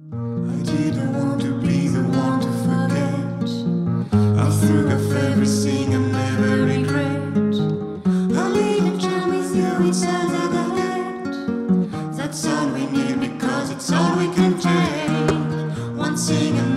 I didn't want to be the one to forget. I forgot everything and never regret. A little time with you, it's all that I get. That's all we need because it's all we can take. One thing and